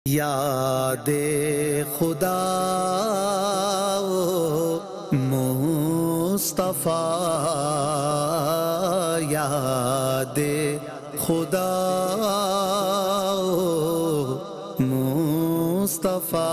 याद-ए-खुदा-ओ-मुस्तफा, याद-ए-खुदा-ओ-मुस्तफा।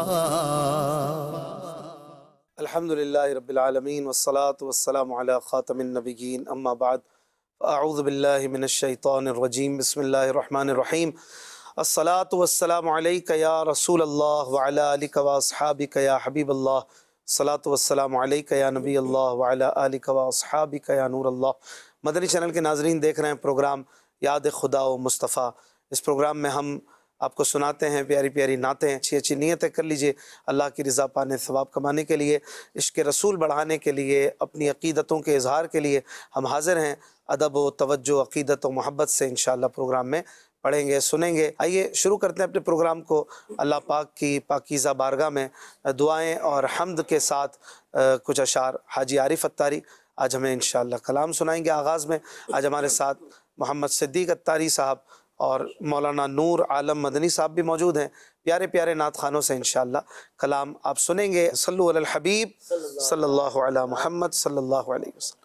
अल्हम्दुलिल्लाहि रब्बिल आलमीन वस्सलातु वस्सलामु अला खातमिन नबिय्यीन अम्मा बाद अऊज़ु बिल्लाहि मिनश शैतानिर रजीम बिस्मिल्लाहिर रहमानिर रहीम अस्सलातु वस्सलामु अलैका या रसूल अल्लाह व अला आलिका व अस्हाबिका या हबीब अल्लाह, सलातु वस्सलामु अलैका या नबी अल्लाह व अला आलिका व अस्हाबिका या नूर अल्लाह। मदनी चैनल के नाज़रीन, देख रहे हैं प्रोग्राम याद-ए-खुदा-ओ-मुस्तफ़ा। इस प्रोग्राम में हम आपको सुनाते हैं प्यारी प्यारी नातें। अच्छी अच्छी नीयतें कर लीजिए अल्लाह की रज़ा पाने, सवाब कमाने के लिए, इश्क़ रसूल बढ़ाने के लिए, अपनी अक़ीदतों के इज़हार के लिए हम हाज़िर हैं। अदब व तवज्जो, अक़ीदत व मोहब्बत से इंशाअल्लाह प्रोग्राम में पढ़ेंगे, सुनेंगे। आइए शुरू करते हैं अपने प्रोग्राम को अल्लाह पाक की पाकीज़ा बारगाह में दुआएं और हम्द के साथ कुछ अशार हाजी आरिफ अत्तारी आज हमें इंशाअल्लाह कलाम सुनाएंगे। आगाज़ में आज हमारे साथ मोहम्मद सिद्दीक़ अत्तारी साहब और मौलाना नूर आलम मदनी साहब भी मौजूद हैं। प्यारे प्यारे नात खानों से इंशाअल्लाह कलाम आप सुनेंगे। सल्लु अलल हबीब सल्लल्लाहु अला मुहम्मद सल्लल्लाहु अलैहि वसल्लम।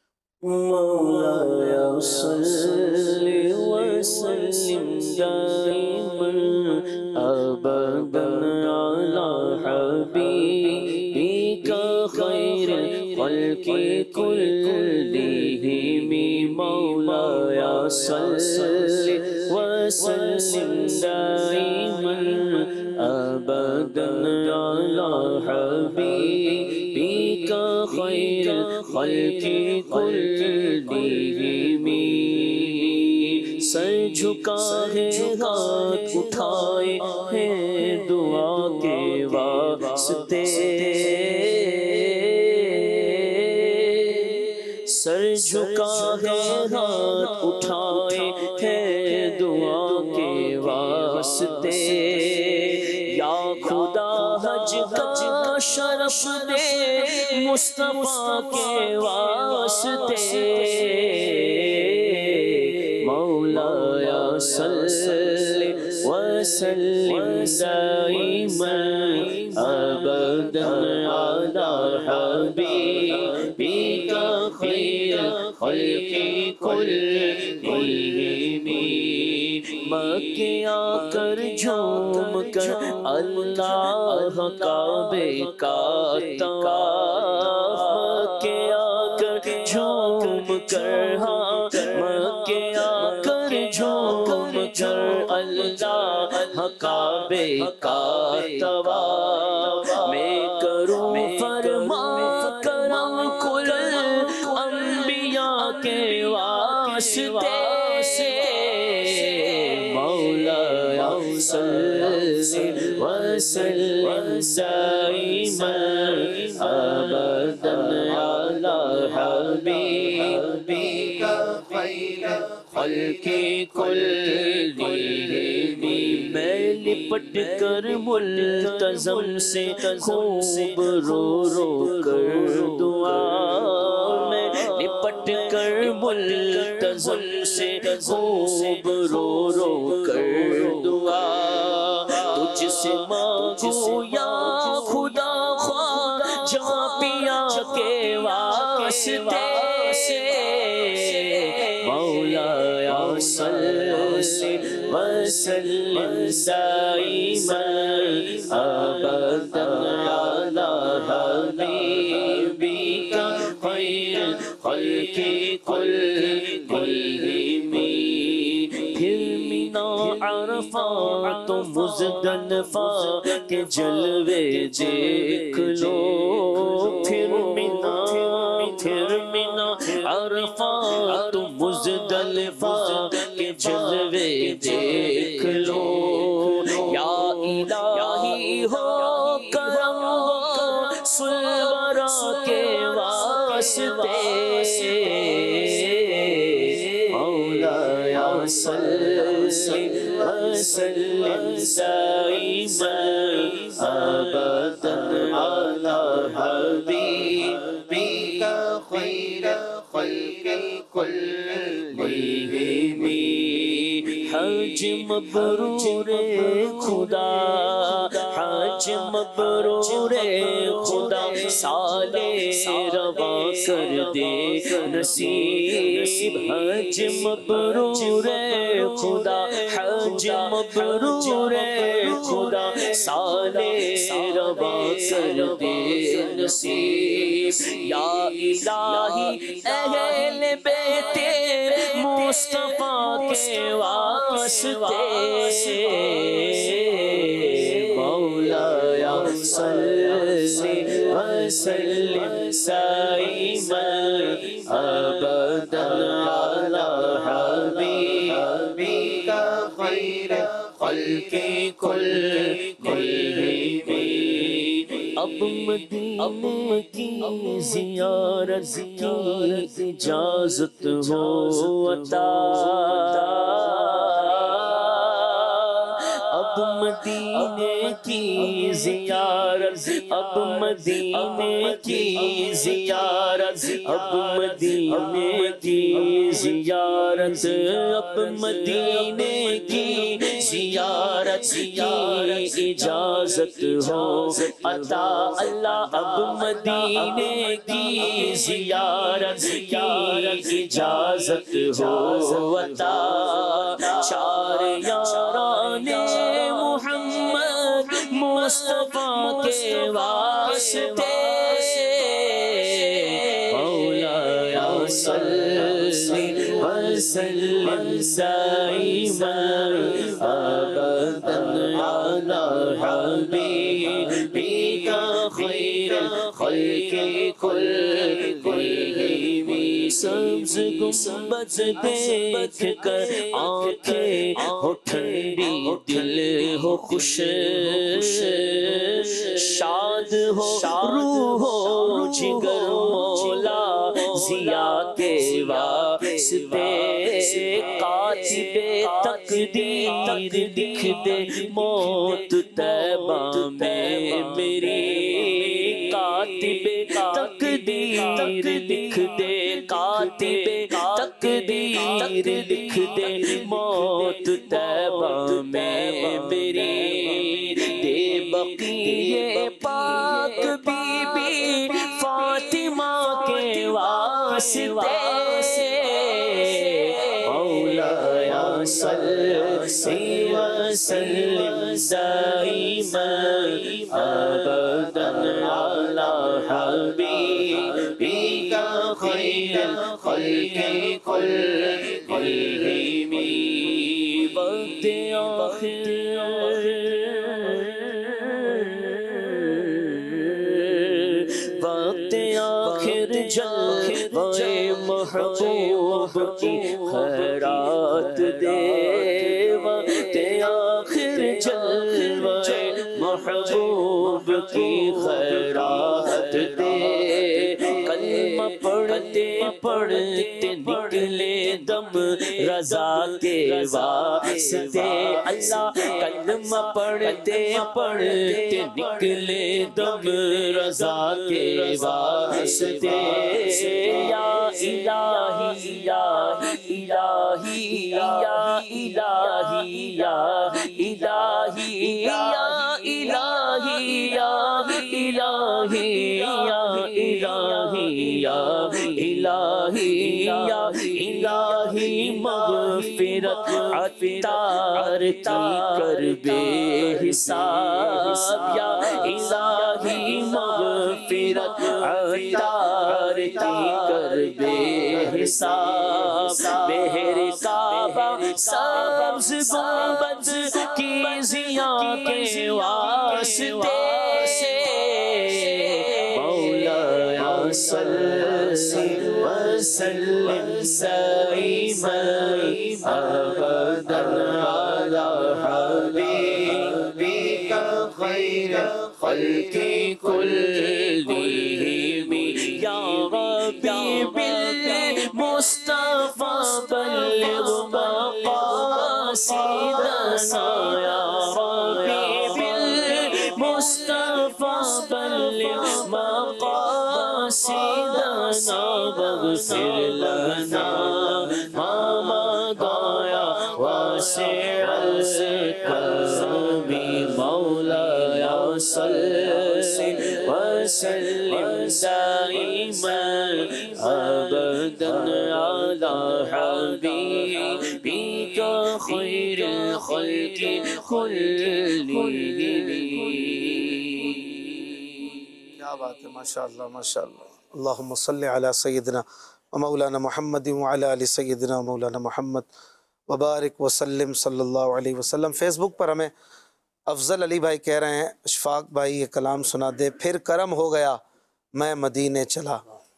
मौलाया सल्लि व सल्लिम दाइमन अबदन अला हबीबिका खैरिल खल्क़ि कुल्लिहिम। मौलाया सल्लि व सल्लिम दाइमन अबदन अला हबीबिका खैरिल खल्क़ि कुल्लिहिम। सर झुका है, हाथ उठाए हैं दुआ के वास्ते। सर झुका है, हाथ उठाए हैं दुआ के वास्ते। या खुदा हज का शरफ दे मुस्तफा के वास्ते। मौलाया सल्लि व सल्लिम दाइमन अबदन अला हबीबिका खैरिल खल्क़ि कुल्लिहिम। मक्के आकर झूम कर अल्लाह काबे का तवाफ। मक्के आकर झूम कर, हाँ मक्के आकर झूम कर अल्लाह काबे का तवाफ। मैं करूं फरमा करम कुल अंबिया के वास्ते। मौलाया सल्लि व सल्लिम दाइमन अबदन अला हबीबिका खैरिल खल्क़ि कुल्लिहिम। मैं लिपट कर मुल्तज़म से खूब रो रो कर दुआ। मैं लिपट कर मुल्तज़म से खूब रो रो कर दुआ। तुझसे मांगू या खुदा ख्वाजा पिया के वास्ते। मौलाया सल्लि व सल्लिम दाइमन अबदन अला हबीबिका खैरिल खल्क़ि कुल्लिहिम। फिर मिना अरफात मुज़दलिफ़ा के जलवे देख लो। फिर मिना अरफात मुज़दलिफ़ा के जलवे देख लो। या इलाही हो करम सुलवरा के वास्ते। मौलाया सल्लि व सल्लिम दाइमन अबदन अला हबीबिका खैरिल खल्क़ि कुल्लिहिम। حج مبرور خدا، حج مبرور خدا، سال رواں کر دے نصیب، حج مبرور خدا، حج مبرور خدا، سال رواں کر دے نصیب، یا الہی اہل بیت مصطفیٰ کے واسطے، مولایا صلی وسلم دائما ابدا علی حبیبک خیر خلق کلہم۔ اب مدینے کی زیارت کی اجازت ہو عطا، اب مدینے کی زیارت، اب مدینے کی زیارت، اب مدینے کی زیارت، اب مدینے کی زیارت کی اجازت ہو عطا اللہ، اب مدینے کی زیارت کی اجازت ہو عطا، چار یاران محمد مصطفیٰ کے واسطے، مولایا صلی وسلم دائما ابدا علی حبیبک خیر خلق کلہم۔ سبز گنبد دیکھ کر آنکھیں ہو ٹھنڈی، دل ہو خوش، شاد ہو روح ہو جگر، مولا ضیا کے واسطے، کاتب تقدیر لکھ دے موت طیبہ میں میری، کاتب تقدیر لکھ دے، کاتب تقدیر لکھ دے موت طیبہ میں میری، دے بقیہ پاک بی بی فاطمہ کے واسطے، مولایا صلی وسلم دائما ابدا علی حبیبک خیر خلق کلہم۔ وقت آخر وقت آخر جلوے محبوب کی خیرات دے، وقت آخر جلوے محبوب کی خیرات دے، کلمہ پڑھتے پڑھتے نکلے دم رضا کے واسطے اللہ، کلمہ پڑھتے پڑھتے نکلے دم رضا کے واسطے، یا الہی یا الہی یا الہی یا الہی یا الہی یا الہی یا الہی یا الہی یا الہی مغفرت عطار کی کر بے حساب، یا الہی مغفرت عطار کی کر بے حساب، مہر کعبہ سبز گنبد کی ضیا کے واسطے، مولایا صلی وسلم دائما ابدا علی حبیبک خیر خلق کلہم، یا ربی بالمصطفیٰ بلغ مقاصدنا، یا ربی بالمصطفیٰ بلغ مقاصدنا، واغفر لنا ما مضى واسع مولاي صل وسلم دائما أبدا على حبيبك خير الخلق كلهم. کیا بات ہے، ماشاءاللہ ماشاءاللہ. اللہم صلی علی سیدنا و مولانا محمد وعلی آل سیدنا و مولانا محمد وبارک وسلم صلی اللہ علیہ وسلم. فیس بک پر ہمیں افضل علی بھائی کہہ رہے ہیں اشفاق بھائی یہ کلام سنا دے، پھر کرم ہو گیا میں مدینے چلا.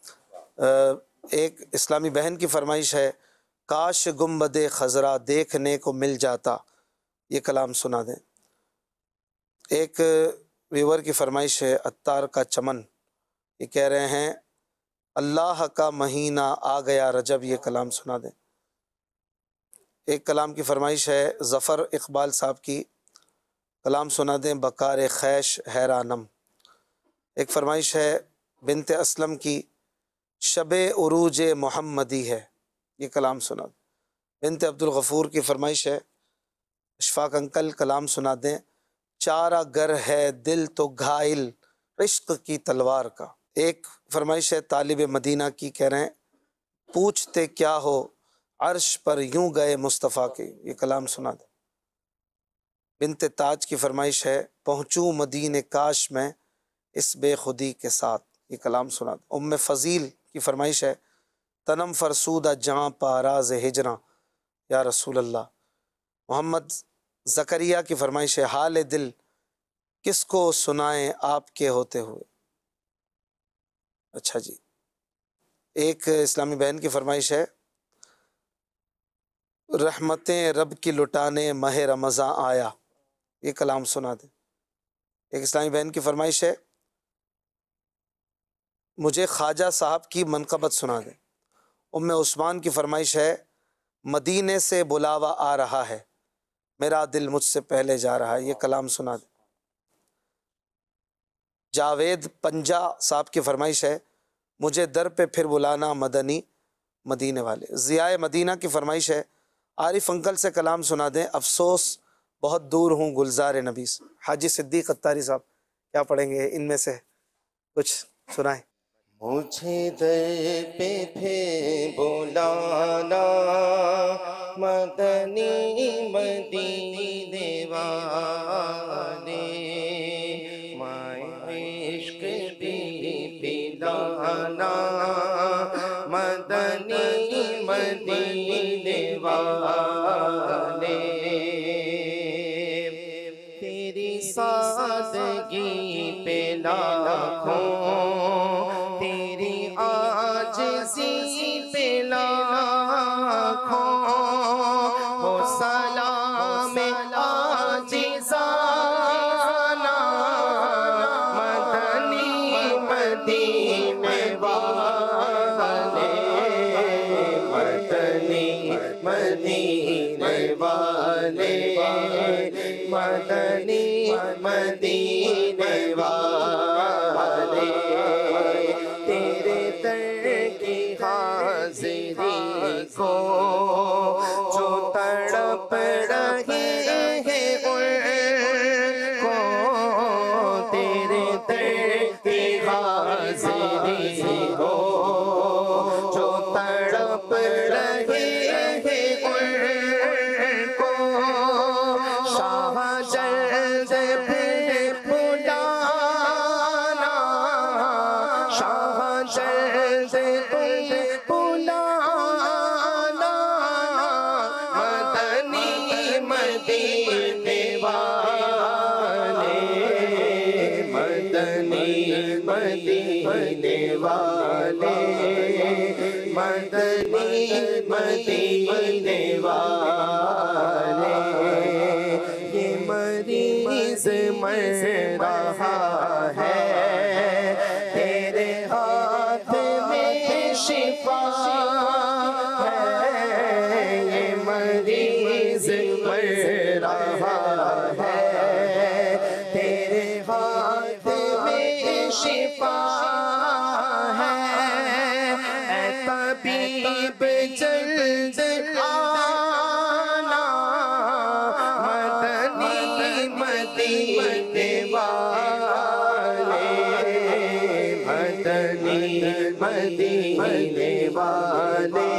ایک اسلامی بہن کی فرمائش ہے کاش گنبد خضرا دیکھنے کو مل جاتا، یہ کلام سنا دیں. ایک ویور کی فرمائش ہے عطار کا چمن، یہ کہہ رہے ہیں اللہ کا مہینہ آ گیا رجب، یہ کلام سنا دیں. ایک کلام کی فرمائش ہے ظفر اقبال صاحب کی، کلام سنا دیں بکار خیش حیرانم. ایک فرمائش ہے بنت اسلم کی شب عروج محمدی ہے، یہ کلام سنا دیں. بنت عبد الغفور کی فرمائش ہے اشفاق انکل کلام سنا دیں چارہ گر ہے دل تو گھائل عشق کی تلوار کا. ایک فرمائش ہے طالب مدینہ کی، کہہ رہے ہیں پوچھتے کیا ہو عرش پر یوں گئے مصطفیٰ کے، یہ کلام سنا دیں. بنت تاج کی فرمائش ہے پہنچوں مدینے کاش میں اس بے خودی کے ساتھ، یہ کلام سنا دیں. ام فضیل کی فرمائش ہے تنم فرسودہ جہاں پاراز ہجراں یا رسول اللہ. محمد زکریہ کی فرمائش ہے حال دل کس کو سنائیں آپ کے ہوتے ہوئے. اچھا جی. ایک اسلامی بہن کی فرمائش ہے رحمتیں رب کی لٹانے ماہ رمضان آیا، یہ کلام سنا دیں. ایک اسلامی بہن کی فرمائش ہے مجھے خواجہ صاحب کی منقبت سنا دیں. ام عثمان کی فرمائش ہے مدینے سے بلاوا آ رہا ہے میرا دل مجھ سے پہلے جا رہا ہے، یہ کلام سنا دیں. جاوید پنجا صاحب کی فرمائش ہے مجھے در پہ پھر بلانا مدنی مدینے والے. ضیاء مدینہ کی فرمائش ہے عارف انکل سے کلام سنا دیں افسوس بہت دور ہوں گلزار نبی سے. حاجی صدیق اتاری صاحب کیا پڑھیں گے ان میں سے کچھ سنائیں. مجھے در پہ پھر بلانا مدنی مدینے والے مائے عشق بھی پلانا مدنی مدینے والے تیری سادگی پہ لاکھوں تیری عاجزی پہ لاکھوں ہو سلام عاجزانہ مدنی مدینے والے مدنی مدینے والے مدنی مدینے والے تیرے در کی حاضری کو جو تڑپ رہے ہیں ان کو تیرے در کی حاضری کو جو تڑپ رہے ہیں ان کو شاہ جلد پھر بلانا شاہ جلد تم بلانا مدنی مدینے والے مدنی مدینے والے مدنی مدینے والے یہ مریض مر رہا ہے تیرے ہاتھ میں شفا ہے یہ مریض مر رہا ہے تیرے ہاتھ میں شفا ہے اے طبیب جلد آنا مدنی مدینے والے مدنی مدینے والے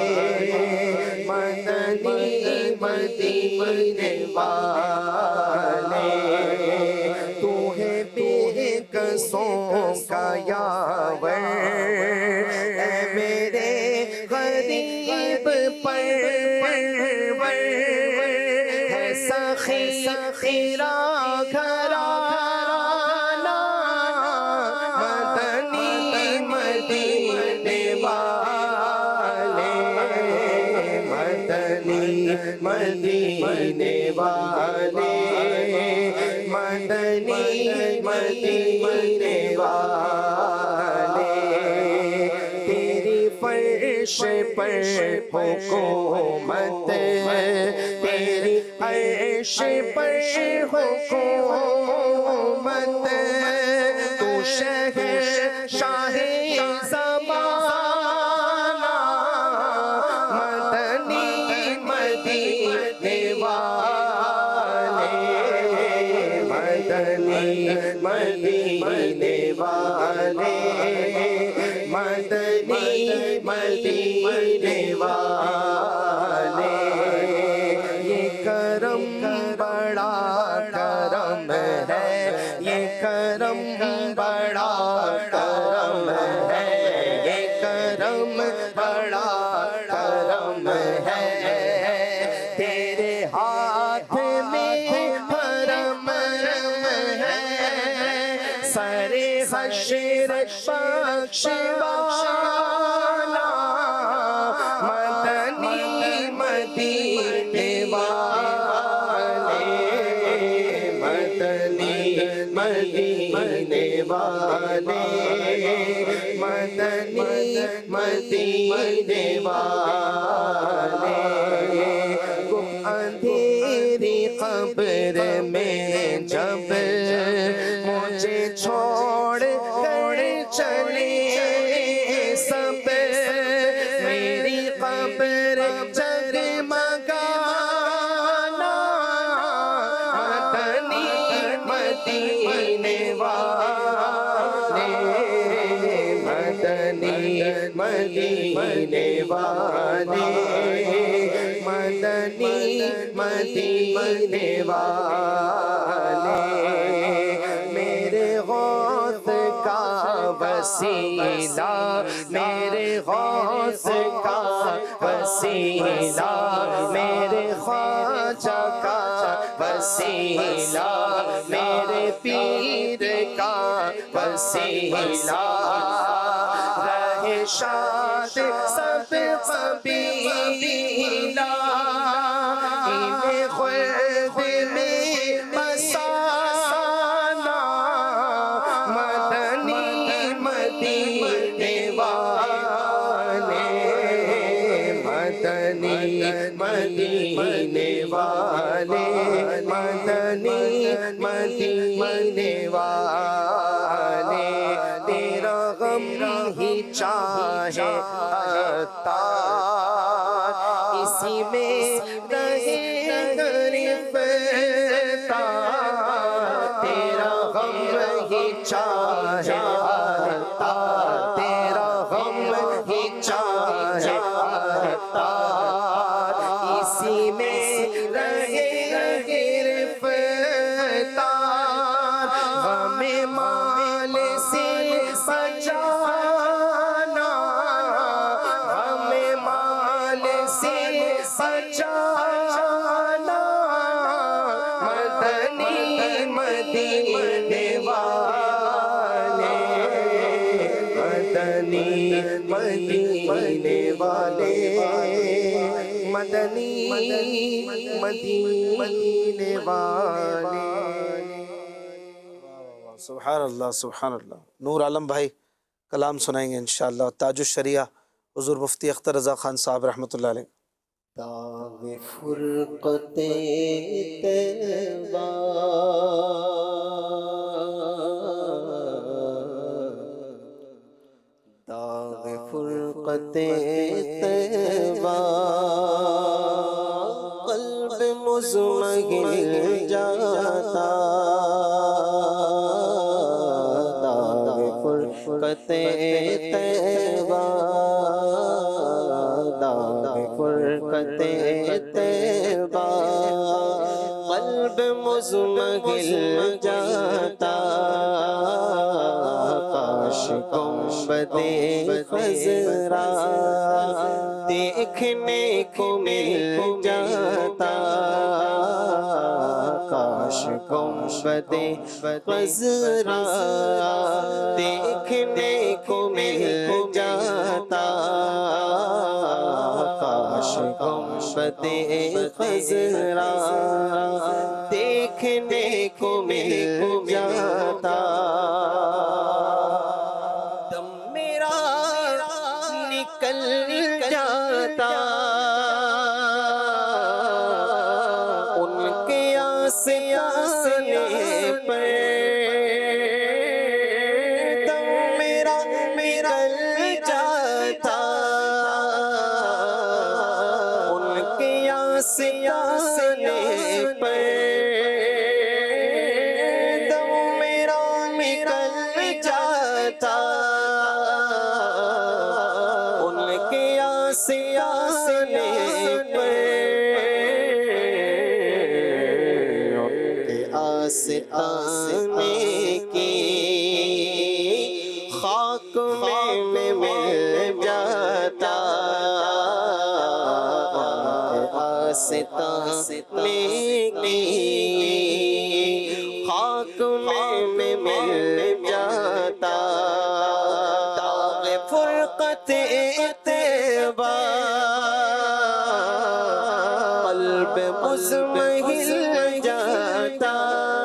مدنی مدینے والے تو ہے بے کسوں کا یاور اے میرے غریب پرور ہے سخی خیرا گھرانہ مدنی مدینے والے مدنی مدینے والے مدنی مدینے والے تیری فرش پر حکومت تیری عرش پر حکومت تو شہر شاہ زمانہ مدنی مدینے والے مدنی مدینے والے مدنی مدینے والے یہ کرم بڑا کرم ہے یہ کرم بڑا کرم ہے یہ کرم بڑا کرم ہے تیرے ہاتھ میں حرم ہے سر حشر بخشوانا مدنی مدینے والے مدنی مدینے والے مدنی مدینے والے گم اندھیری قبر میں جب مجھے چھوڑ کر چلے سب میری قبر جگمگانا مدنی مدینے والے مدنی مدینے والے مدنی مدینے والے میرے غوث کا وسیلہ میرے غوث کا وسیلہ میرے خواجہ کا وسیلہ میرے پیر کا وسیلہ رہے شاد سب قبیلہ انہیں خلد میں بسانا مدنی مدینے والے مدنی مدینے والے مدنی مدینے والے تیرا غم ہی چاہے عطار اسی میں رہے گرفتار تیرا غم ہی چاہے عطار تیرا غم ہی چاہے عطار اسی میں رہے گرفتار غم مال سے بچانا غم مال سے بچانا مدنی مدینے والے مدنی مدینے والے مدنی مدینے والے سبحان اللہ سبحان اللہ۔ نور عالم بھائی کلام سنائیں گے انشاءاللہ، تاج الشریعہ حضور مفتی اختر رضا خان صاحب رحمۃ اللہ علیہ۔ داغ فرقت طیبہ داغ فرقت طیبہ قلب مزمحل جاتا طیبہ داغ فرقت طیبہ قلب مزمحل جاتا کاش گنبد خضرا دیکھنے کو مل جاتا کاش گنبد خضرا دیکھنے کو مل جاتا کاش گنبد خضرا دیکھنے کو مل جاتا دم میرا نکل جاتا ان کے آستانے پر دم میرا نکل جاتا ان کے آستانے پر دم میرا نکل جاتا ان کے آستانے پر آستانے کی خاک میں مل جاتا آستانے کی خاک میں مل جاتا داغ فرقت طیبہ قلب مزمحل جاتا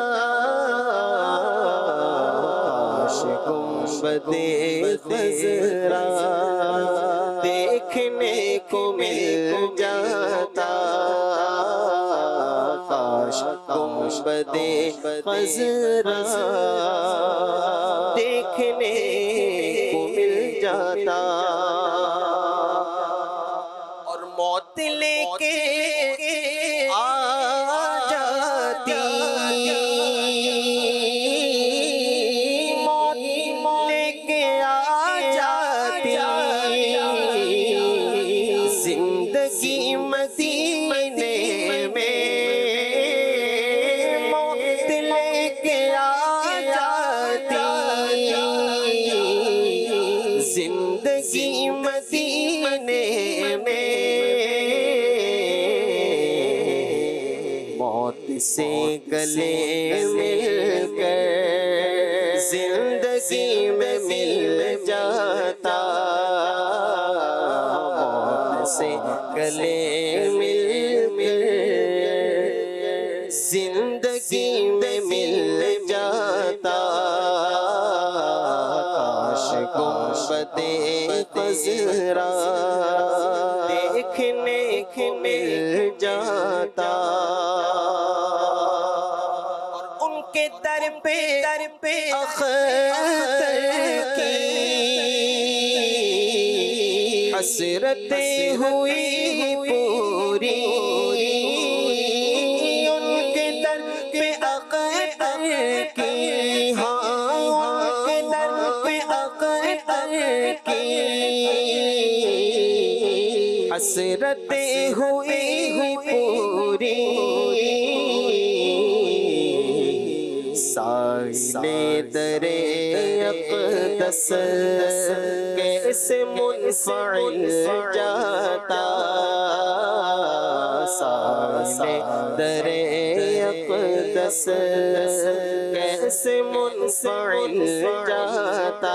کاش گنبد خضرا دیکھنے کو مل جاتا کاش گنبد خضرا دیکھنے کو مل جاتا اور موت لے کے آ جاتی موت لے کے آ جاتی زندگی مدینے میں موت لے کے آ جاتی زندگی مدینے میں موت سے گلے مل کر زندگی میں مل جاتا موت سے گلے مل زندگی میں مل جاتا کاش گنبد خضرا دیکھنے کو مل جاتا اور ان کے در پہ اختر کی حسرتیں ہوئی پوری ان کے در پہ اختر کی ہاں ان کے در پہ اختر کی حسرتیں ہوئی پوری ساحل در اقدس کیسے منفعل جاتا ساحل در اقدس کیسے منفعل جاتا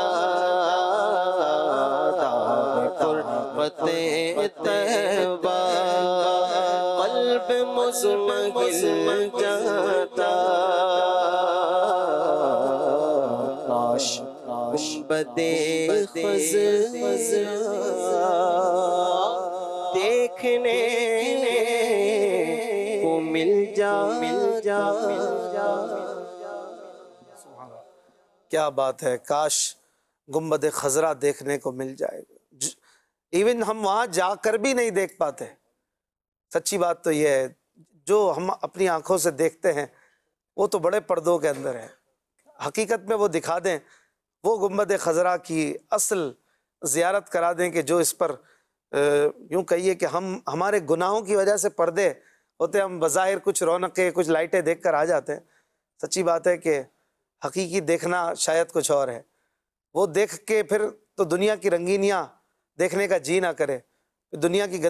فرقت طیبہ قلب مزمحل جاتا کاش گنبد خضرا دیکھنے کو مل جا کیا بات ہے، کاش گنبد خضرا دیکھنے کو مل جائے. ایون ہم وہاں جا کر بھی نہیں دیکھ پاتے. سچی بات تو یہ ہے، جو ہم اپنی آنکھوں سے دیکھتے ہیں وہ تو بڑے پردوں کے اندر ہے. حقیقت میں وہ دکھا دیں وہ گنبد خضرا کی اصل زیارت کرا دیں کہ جو اس پر یوں کہیے کہ ہمارے گناہوں کی وجہ سے پردے ہوتے، ہم بظاہر کچھ رونقیں کچھ لائٹیں دیکھ کر آ جاتے ہیں، سچی بات ہے کہ حقیقی دیکھنا شاید کچھ اور ہے۔ وہ دیکھ کے پھر تو دنیا کی رنگینیاں دیکھنے کا جی نہ کرے، دنیا کی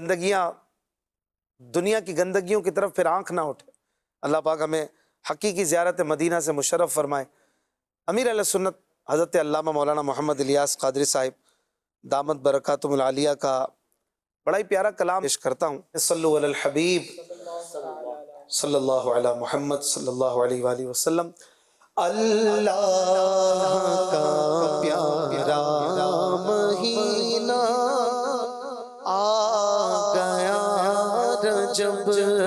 گندگیوں کی طرف پھر آنکھ نہ اٹھے۔ اللہ پاک ہمیں حقیقی زیارت مدینہ سے مشرف فرمائے۔ امیر اہل سنت حضرت علامہ مولانا محمد الیاس قادری صاحب دامت برکاتہم العالیہ کا بڑا ہی پیارا کلام پیش کرتا ہوں۔ صلو علی الحبیب صلی اللہ علی محمد صلی اللہ علیہ وآلہ وسلم۔ اللہ کا پیارا مہینہ آ گیا رجب،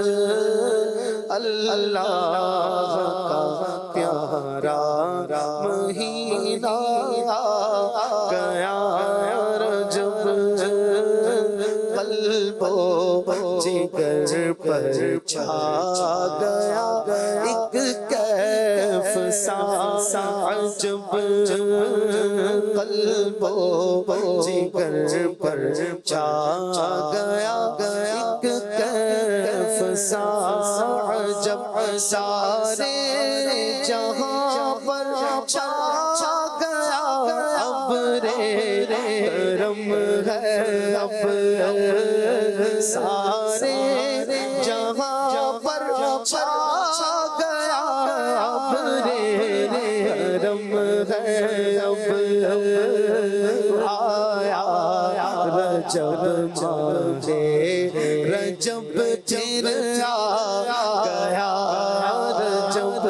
اللہ کا پیارا مہینہ آ گیا رجب، قلب و جگر پر چھا گیا ایک کیف سا عجب، قلب و جگر پر چھا گیا ایک کیف سا عجب، سارے جہاں پر چھا گیا ابر کرم ہے اب، سارے جہاں پر چھا گیا ابر کرم ہے اب، آیا رجب ماہ رجب پھر آ گیا رجب،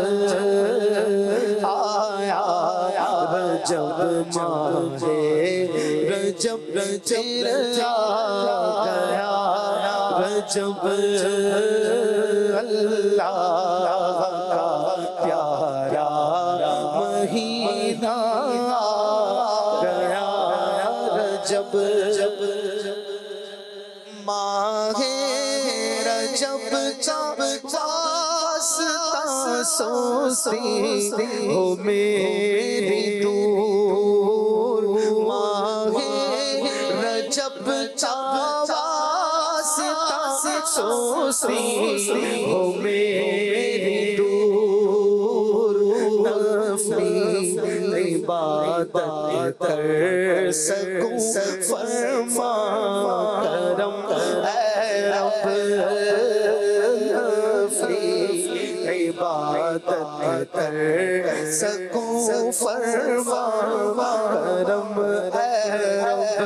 آیا رجب ماہ رجب پھر آ گیا رجب، اللہ کا پیارا مہینہ آ گیا رجب، ماہ رجب کا واسطہ سوچتی ہو میری دور، ماہ رجب کا واسطہ سوچتی ہو میری دور، نفلی عبادت کر سکوں فرما کرم اے رب، نفلی عبادت کر سکوں فرما کرم اے رب،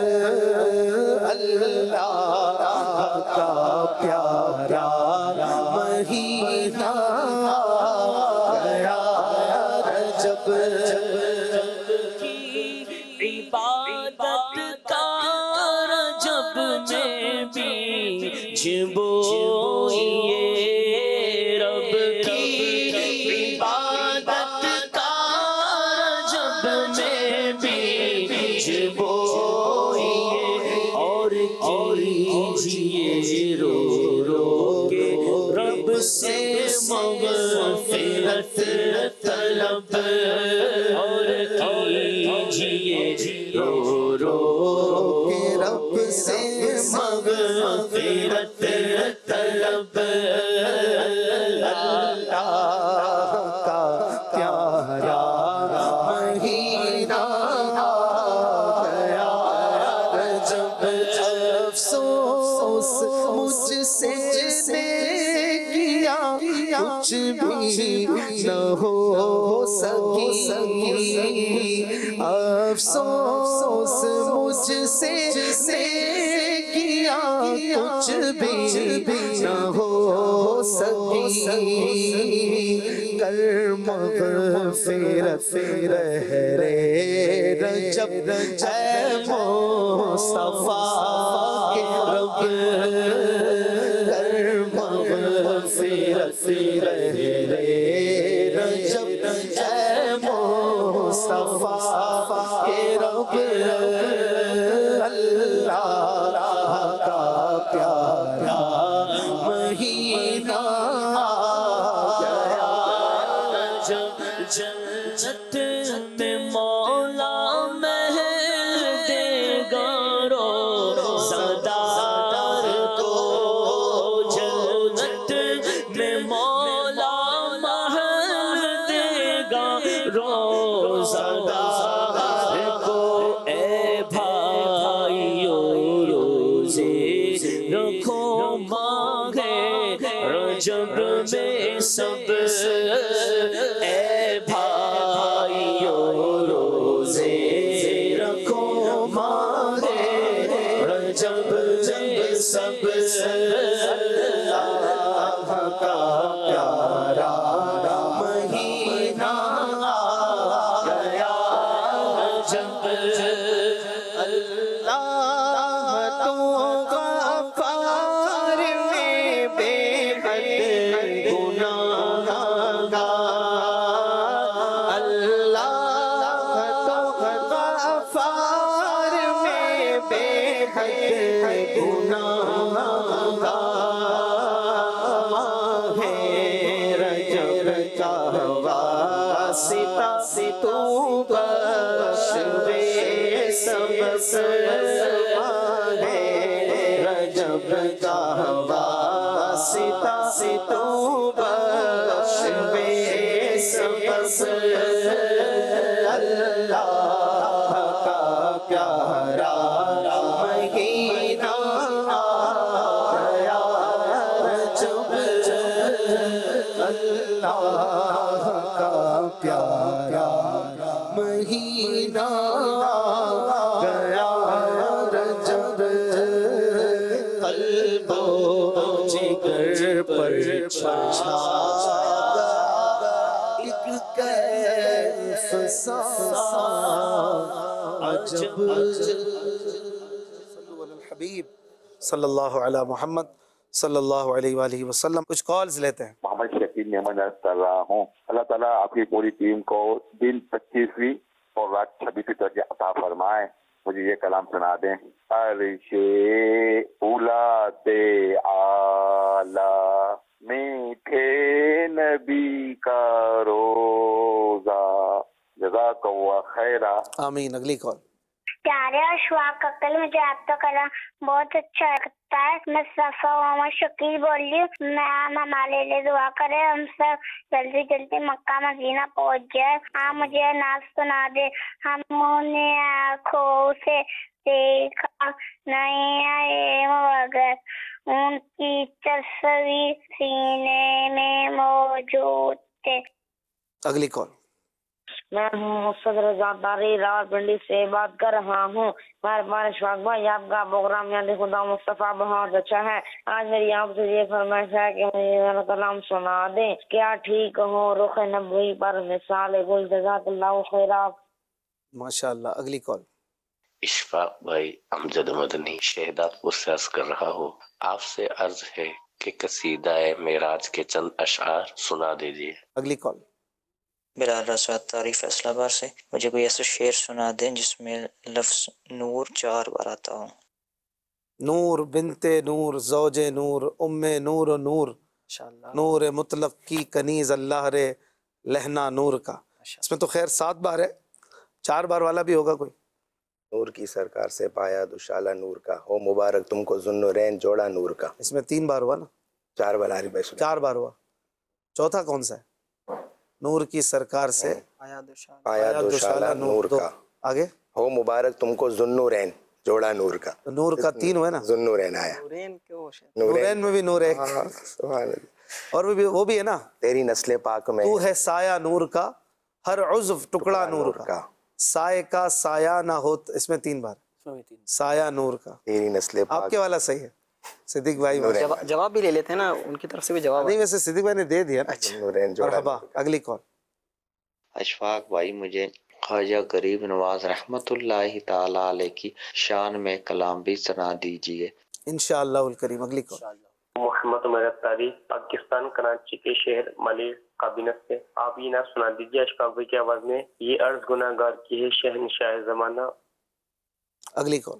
اللہ کا پیارا مہینہ آ گیا رجب، عبادت کا رجب میں بیج بوئیے، رب کی عبادت کا رجب میں بیج بوئیے، اور کیجئے رو رو کے رب سے مغفرت طلب، اور کیجئے رو رو کے رب سے مغفرت طلب، اللہ کا پیارا مہینہ آ گیا رجب، افسوس مجھ سے نے کیا کچھ بھی نہ ہو سکی، افسوس مجھ سے نے کیا کچھ بھی نہ ہو سکی، کر مغفرت بہرے رجب اے مصطفیٰ کے رب، کر مغفرت بہرے رجب اے مصطفیٰ کے رب، اللہ کا پیارا مہینہ آ گیا جنت میں مولا گا روزہ دار کو اے بھائیو روزے رکھو ماہ رجب میں سب اے بھائیو روزے رکھو ماہ رجب میں سب اللہ کا پیارا مہینہ گیا جب اللہ تو غفار میں بے حد گناہ گار اللہ تو غفار میں بے حد گناہ گار ہے رجب کا واسطہ تو بخش دے سب ہے رجب کا واسطہ تو بخش دے سب اللہ کا پیارا مہینہ گیا رجب اللہ کا پیارا مہینہ گیا رجب قلب و جگر پر چھایا ایک کیف سا عجب صلو علی الحبیب صلی اللہ علی محمد صلی اللہ علیہ وآلہ وسلم. کچھ کالز لیتے ہیں. محمد شکیل نعمت عرض کر رہا ہوں، اللہ تعالیٰ آپ کی پوری ٹیم کو دن 25ویں اور رات 26ویں درجہ عطا فرمائے. مجھے یہ کلام سنا دیں. عرش اولاد اعلیٰ میٹھے نبی کا روزہ. جزاک اللہ خیرا. آمین. اگلی کال. پیارے اشفاق اکل، مجھے آپ کا کلام بہت اچھا لگتا ہے. میں صفا محمد شکیل بول رہی ہوں. میں آپ ہمارے لیے دعا کرے، ہم سب جلدی جلدی مکہ مدینہ پہنچ جائے. آپ مجھے نعت سنا دے. ہم نے آنکھوں سے دیکھا نہیں آئے مگر ان کی تصویر سینے میں موجود تھے. اگلی کال. میں محمد رضا اتاری راول پنڈی سے بات کر رہا ہوں. مہربان اشفاق بھائی، آپ کا پروگرام یاد-e-khuda-o-mustafa بہت اچھا ہے. آج میری آپ سے یہ فرمائش ہے کہ مجھے میرا کلام سنا دیں. کیا ٹھیک ہو رخ نبوی پر مثال گل. جزاک اللہ خیرا. ماشاءاللہ. اگلی کال. اشفاق بھائی، امجد مدنی شہداد پور سے عرض کر رہا ہوں. آپ سے عرض ہے کہ قصیدہ معراج کے چند اشعار سنا دیجیے. اگلی کال. بلال رضا اتاری فیصل آباد سے. مجھے کوئی ایسا شعر سنا دیں جس میں لفظ نور 4 بار آتا ہو. نور بنت نور زوج نور ام نور و نور نور مطلق کی کنیز اللہ رے لہنا نور کا. اس میں تو خیر 7 بار ہے، 4 بار والا بھی ہوگا کوئی. نور کی سرکار سے پایا دوشالہ نور کا، ہو مبارک تم کو ذوالنورین جوڑا نور کا. اس میں 3 بار ہوا نا. 4 بار آری بھائی. 4 بار ہوا. چوتھا کون سا ہے؟ نور کی سرکار سے پایا دوشالہ نور کا. آگے ہو مبارک تم کو ذوالنورین جوڑا نور کا. نور کا 3 ہوئے نا. ذوالنورین آیا. نورین میں بھی نور ایک سبحان اللہ. اور وہ بھی ہے نا. تیری نسل پاک میں تو ہے سایہ نور کا، ہر عضو ٹکڑا نور کا، سائے کا سایہ نہ ہو. اس میں 3 بار سایہ نور کا. تیری نسل آپ پاک. کے والا صحیح ہے. صدیق بھائی جواب بھی لے لیتے ہیں نا، ان کی طرف سے بھی جواب. نہیں، ویسے صدیق بھائی نے دے دیا. ذوالنورین جوڑا. مرحبا. اگلی کال. اشفاق بھائی، مجھے خواجہ غریب نواز رحمت اللہ تعالی علیہ کی شان میں کلام بھی سنا دیجیے. انشاءاللہ الکریم. اگلی کال. محمد عمر اتاری پاکستان کراچی کے شہر ملی کابینہ سے. آپ یہ نہ سنا دیجیے اشفاق بھائی کی آواز میں. یہ عرض گناہ گار کی ہے شہنشاہ زمانہ. اگلی کال.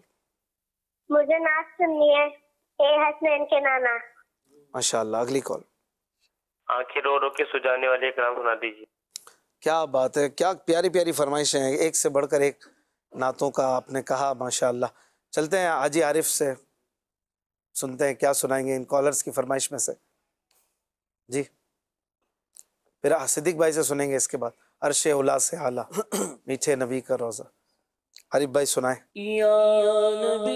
مجھے نعت سننی ہے اے حسنین کے نانا. ماشاءاللہ. اگلی کال. آنکھیں رو رو کے سجانے والے کلام سنا دیجیے. کیا بات ہے، کیا پیاری پیاری فرمائشیں ہیں، ایک سے بڑھ کر ایک نعتوں کا آپ نے کہا. ماشاءاللہ. چلتے ہیں حاجی عارف سے، سنتے ہیں کیا سنائیں گے ان کالرز کی فرمائش میں سے. جی پھر صدیق بھائی سے سنیں گے اس کے بعد. عرش اولا سے اعلیٰ، میٹھے نبی کا روزہ۔ عارف بھائی سنائیں۔ یا نبی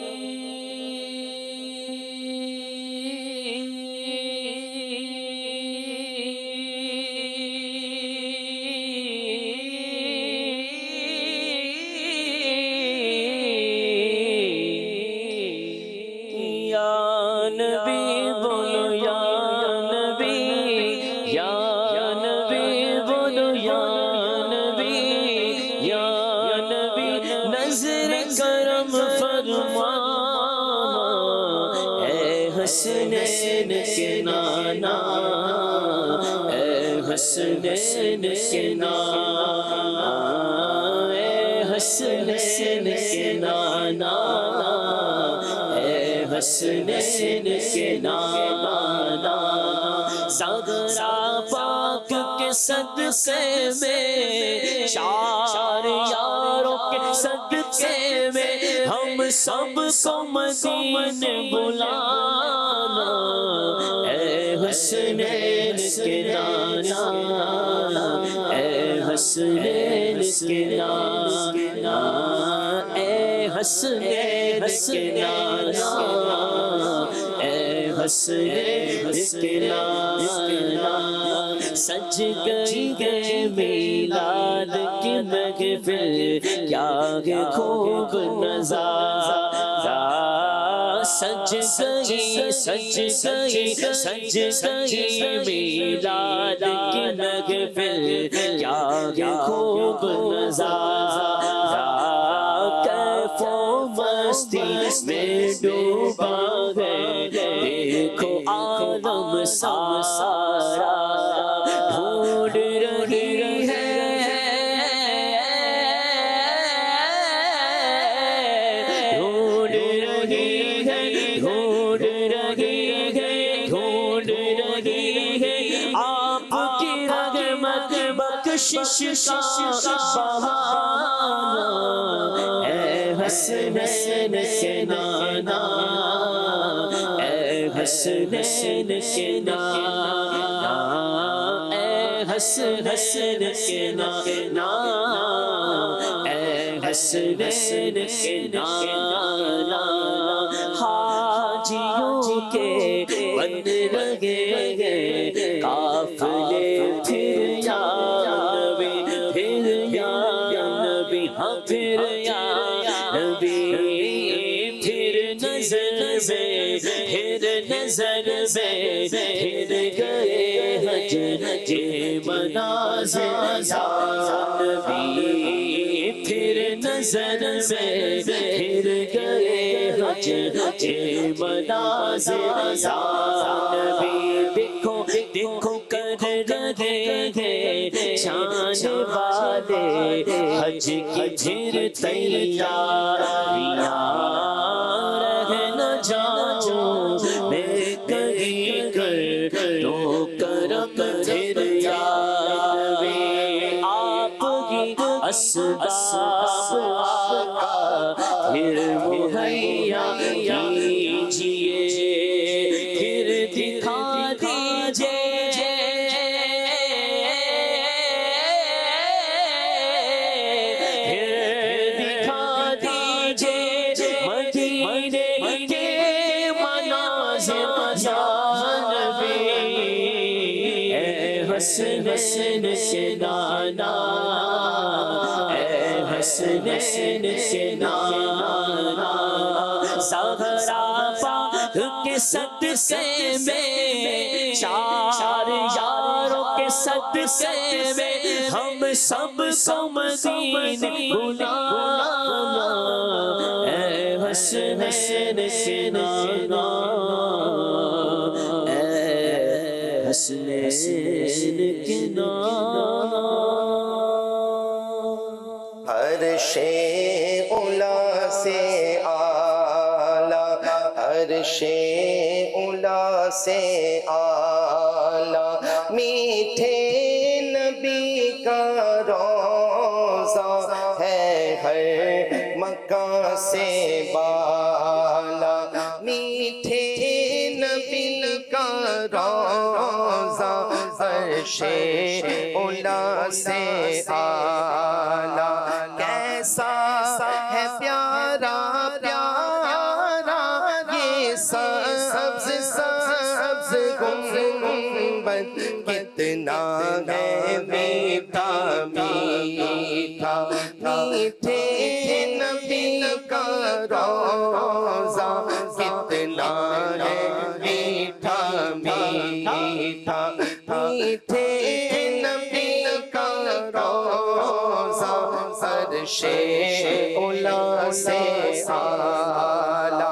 حسنین کے نانا، اے حسنین کے نانا، اے حسنین کے نانا، اے حسنین کے نانا، زہرا پاک کے صدقے میں، چار یاروں کے صدقے میں، ہم سب کو مدینے بلانا، اے حسنین کے نانا، اے حسنین کے نانا، اے حسنین کے نانا، اے حسنین کے نانا، سج گئی میلاد کی محفل، کیا ہے خوب نظارہ، سج گئی میلاد کی محفل، کیا ہے خوب نظارہ، کیف و مستی میں ڈوبا ہے دیکھو عالم سارا، ڈھونڈ رہی ہے آپ کی رحمت بخشش کا بہانا، اے حسنین کے نانا، اے حسنین کے نانا، اے حسنین کے نانا، اے حسنین کے نانا، حاجیوں کے بن رہے قافلے، پھر یا نبی، پھر یا نبی، ہاں پھر یا نبی، پھر نظر میں، پھر نظر میں، پھر گئے حج کے مناظر یا نبی، پھر نظر میں، پھر گئے حج کے مناظر یا نبی، دیکھو دیکھو کر رہے ہیں شان والے حج کی پھر تیاریاں، رہ نہ جاؤں میں کہیں کر تو کرم پھر یا نبی، آپ کی اسباب آقا پھر مہیا کیجئے، پھر دکھا دیجئے، پھر دکھا دیجئے مدینے کے مناظر یا نبی، اے حسنین کے نانا، اے حسنین کے نانا، زہرا پاک کے صدقے میں، چار یاروں کے صدقے میں، ہم سب کو مدینے بلانا، اے حسنین کے نانا، اے حسنین کے نانا، عرش اولا سے اعلیٰ، عرش اولا سے اعلیٰ، میٹھے نبی کا روضہ ہے ہر مکان سے بالا، میٹھے نبی کا روضہ عرش اولا سے اعلیٰ، کیسا ہے پیارا پیارا یہ سبز سبز گنبد، کتنا ہے میٹھا میٹھا میٹھے نبی کا روضہ، کتنا ہے میٹھا میٹھا میٹھے نبی کا روضہ، عرش اولا سے اعلیٰ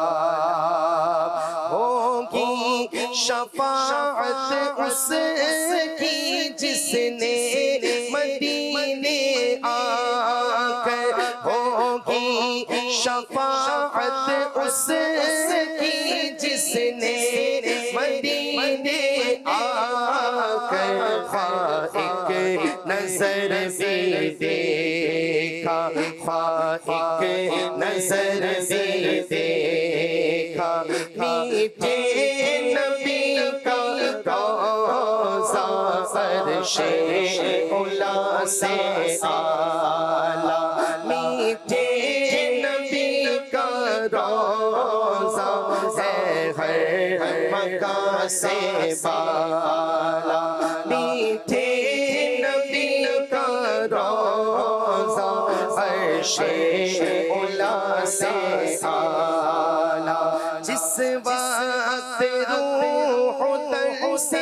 ہوگی شفاعت اس کی جس نے مدینے آ کر، ہوگی شفاعت اس کی جس نے مدینے آ کر خواہ ایک نظر بھی دیکھا، خواہ ایک نظر بھی دیکھا، میٹھے نبی کا روضہ، عرش اولا سے اعلیٰ، میٹھے نبی کا روضہ ہے ہر مکان سے بالا، میٹھے نبی کا روضہ عرش اولا سے اعلیٰ، جس وقت روح تن سے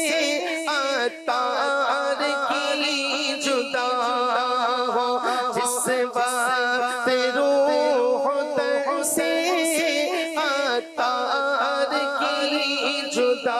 عطار کی جدا ہو، جس وقت روح تن سے عطار کی جدا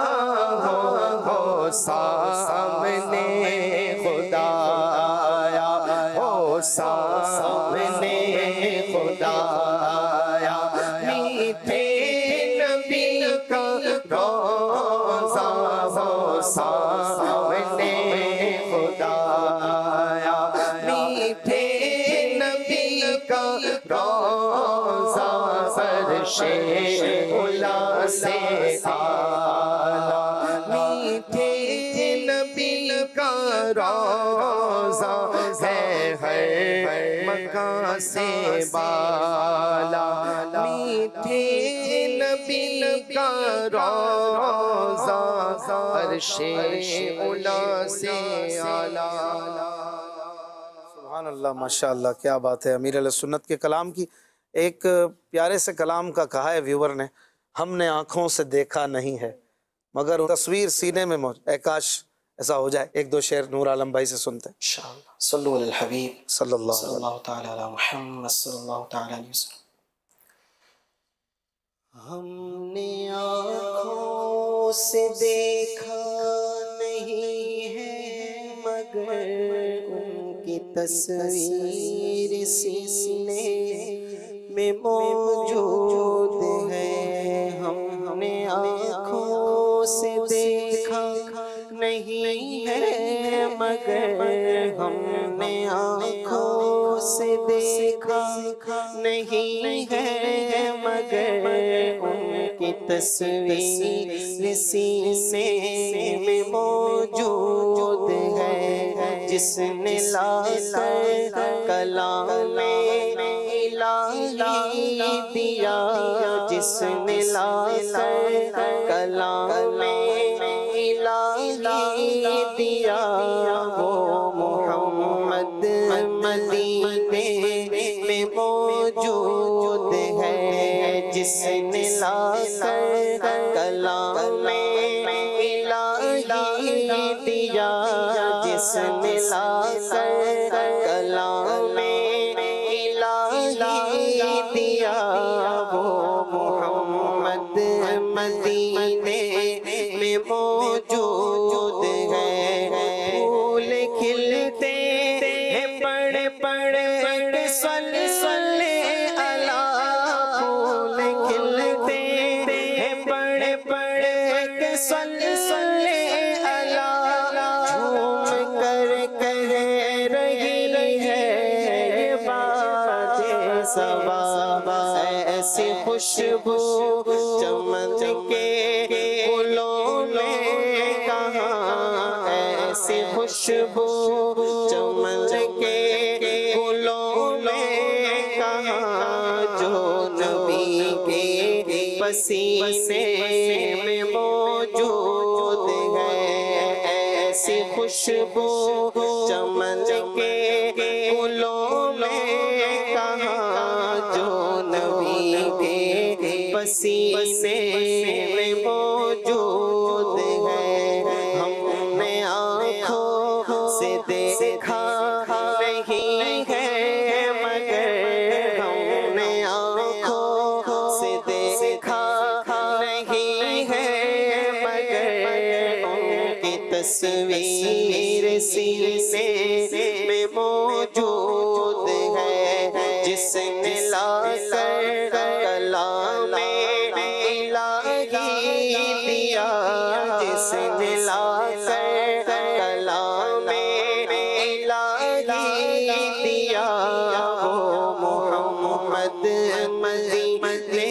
ہو، سامنے خدا آیا، ہو سامنے خدا آیا، میٹھے نبی کا روضہ، ہو سامنے خدا آیا، میٹھے نبی کا روضہ، عرش اولا سے اعلیٰ، میٹھے نبی کا روضہ ہے ہر مکان سے بالا، میٹھے نبی کا روضہ عرش اولا سے اعلیٰ۔ سبحان اللہ، ماشاءاللہ، کیا بات ہے۔ امیر علیہ سنت کے کلام کی ایک پیارے سے کلام کا کہا ہے ویور نے، ہم نے آنکھوں سے دیکھا نہیں ہے مگر تصویر سینے میں موجود، اے کاش ایسا ہو جائے۔ ایک دو شعر نور عالم بھائی سے سنتے ہیں انشاءاللہ۔ صلو علی الحبیب صلی اللہ صلی اللہ تعالی علی محمد صلی اللہ تعالی علیہ وسلم۔ ہم نے آنکھوں سے دیکھا نہیں ہے مگر ان کی تصویر سینے میں موجود ہے، ہم نے آنکھوں سے دیکھا نہیں ہے مگر ہم نے آنکھوں سے دیکھا نہیں ہے مگر ان کی تصویر سینے میں موجود ہے، جس نے لا کر کلام الہی دیا، جس نے لا کر کلام الہی دیا، وہ محمد مدینے میں موجود ہے، جس نے لا کر کلام الہی دیا، جس نے لا کر کلام الہی دیا، وہ محمد مدینے میں موجود ہے، پھول کھلتے ہیں پڑھ پڑھ کے صلی صلی علی، پھول کھلتے ہیں پڑھ پڑھ کے صلی صلی علی، جھوم کر کہہ رہی ہے بات صبا، ایسی خوشبو چمن کے گلوں میں کہاں خوشبو چمن کے گلوں میں کہاں جو نبی کے پسینے میں موجود ہے، ایسی خوشبو چمن کے گلوں میں کہاں جو نبی کے پسینے میں موجود ہے، ہم نے آنکھوں سے دیکھا نہیں ہے مگر ہم نے آنکھوں سے دیکھا نہیں ہے مگر ان کی تصویر سینے میں موجود ہے، جس نے لا کر کلام الہی دیا، جس نے لا کر کلام الہی دیا، وہ محمد مدینے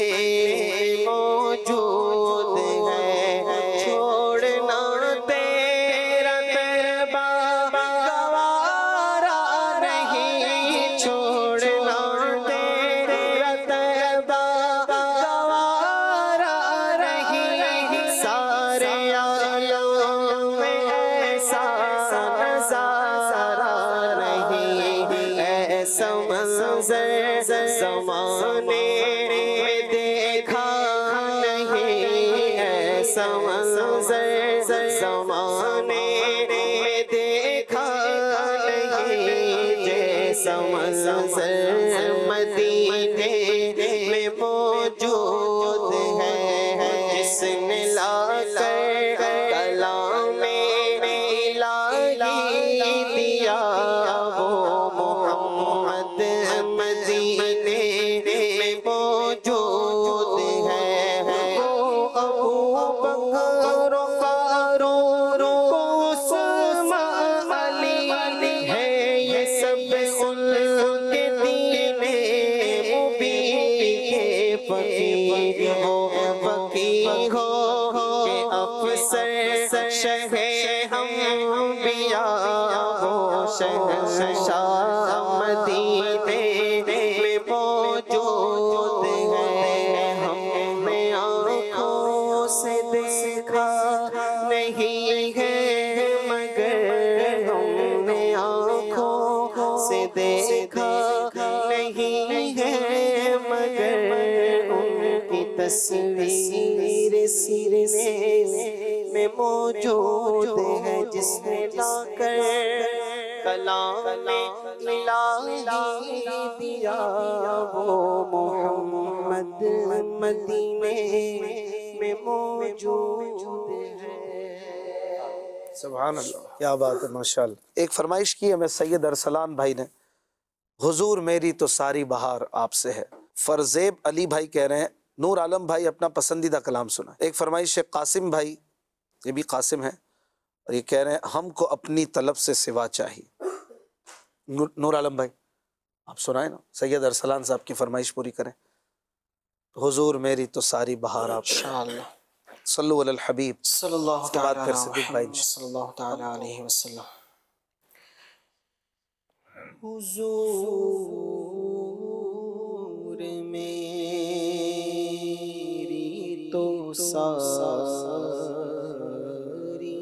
موجود ہے، چھوڑنا تیرا دربار گوارا نہیں، چھوڑنا تیرا دربار گوارا نہیں، سارے عالم میں ایسا نظارہ نہیں، ایسا منظر زمانے میں دیکھا نہیں، ایسا منظر زمانے میں دیکھا نہیں، جیسا منظر مدینے میں موجود ہے، جس نے لا کر کلام الہی دیا، وہ محمد مدینے میں موجود ہے، وہ ابو بکر و فاروق و عثمان علی ہے، یہ سب ان کے دین مبین کے فقیر ہو کہ افسر شہ انبیاء، وہ شہنشاہ مدینے میں موجود ہے، ہم نے آنکھوں سے دیکھا نہیں ہے مگر ہم نے آنکھوں سے دیکھا نہیں ہے مگر ان کی تصویر سینے میں موجود ہے، جس نے لا کر کلام الہی دیا، وہ محمد مدینے میں موجود ہے۔ سبحان اللہ، کیا بات ہے، ماشاءاللہ۔ ایک فرمائش کی ہمیں سید ارسلان بھائی نے، حضور میری تو ساری بہار آپ سے ہے۔ فرزیب علی بھائی کہہ رہے ہیں نور عالم بھائی اپنا پسندیدہ کلام سنا۔ ایک فرمائش ہے قاسم بھائی، یہ بھی قاسم ہے، اور یہ کہہ رہے ہیں ہم کو اپنی طلب سے سوا چاہیے۔ نور عالم بھائی آپ سنائیں نا، سید ارسلان صاحب کی فرمائش پوری کریں۔ حضور میری تو ساری بہار آپ انشاءاللہ۔ صلو علی الحبیب، صلی اللہ اس کے بعد تعالی پھر صدیق بھائی محمد صلی اللہ تعالی علیہ وسلم۔ حضور میری تو ساری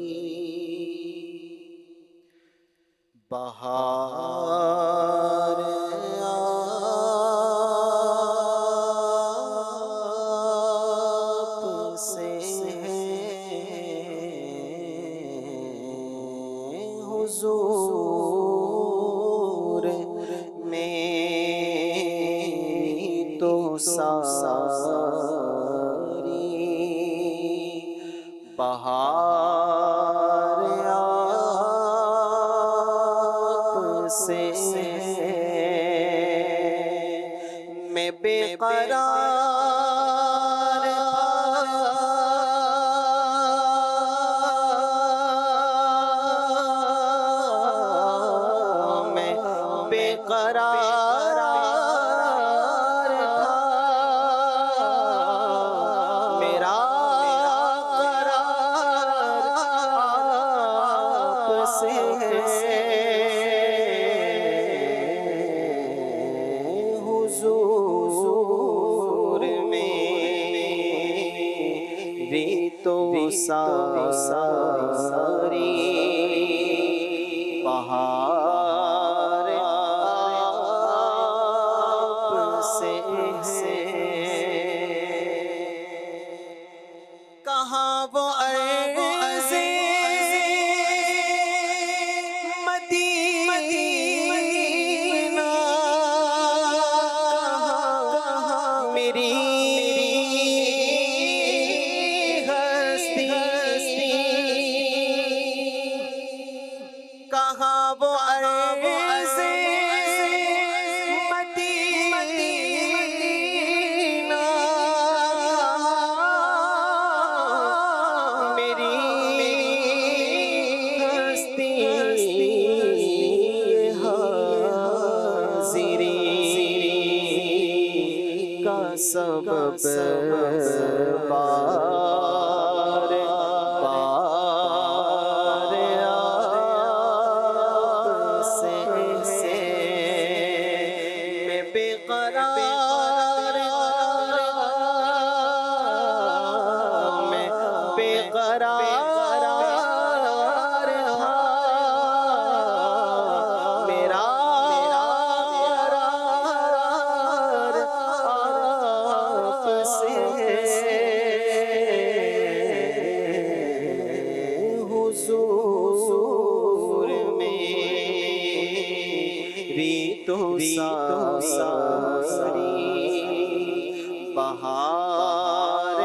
بہار آپ سے ہے، حضور میری تو ساری بہار آپ سے ہے، میں بے قرار میں بے قرار تھا، میرا قرار آپ سے ہے، सारी बहार आपसे है। कहाँ वो अर्ज़े मदीना, मेरी कहाँ वो अर्ज़े मदीना, मेरी हस्ती हाज़िरी का सबब बार बार आपसे मैं बेकरार, मैं बेकरार था, मेरा करार आपसे हुजूर मेरी तो सारी बहार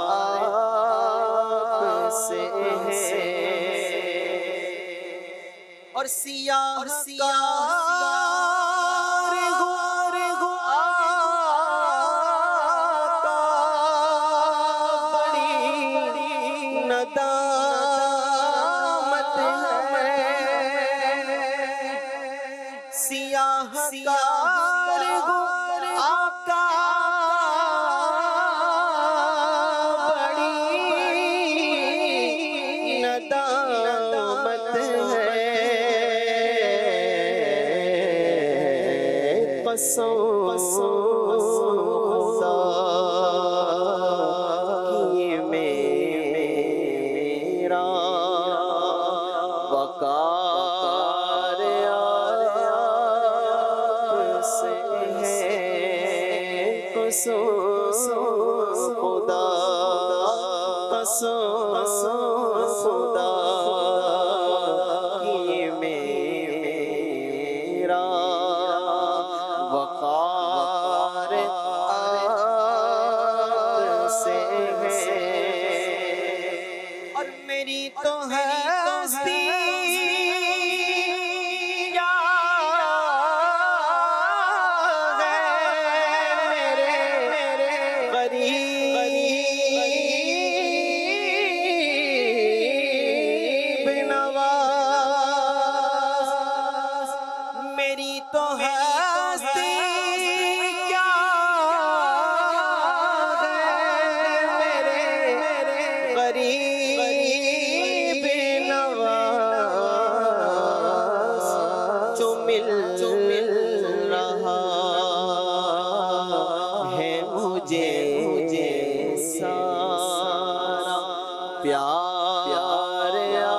आपसे है। और सियाह नदामत है, सियाहकार आका बड़ी नदामत है। कसम खुदा की मेरा वकार आपसे है। कसम खुदा, कसम खुदा की मेरा वकार आपसे है। और मेरी तो हस्ती मेरी तो हस्ती क्या है मेरे गरीब नवाज, जो मिल रहा है मुझे सारा प्यार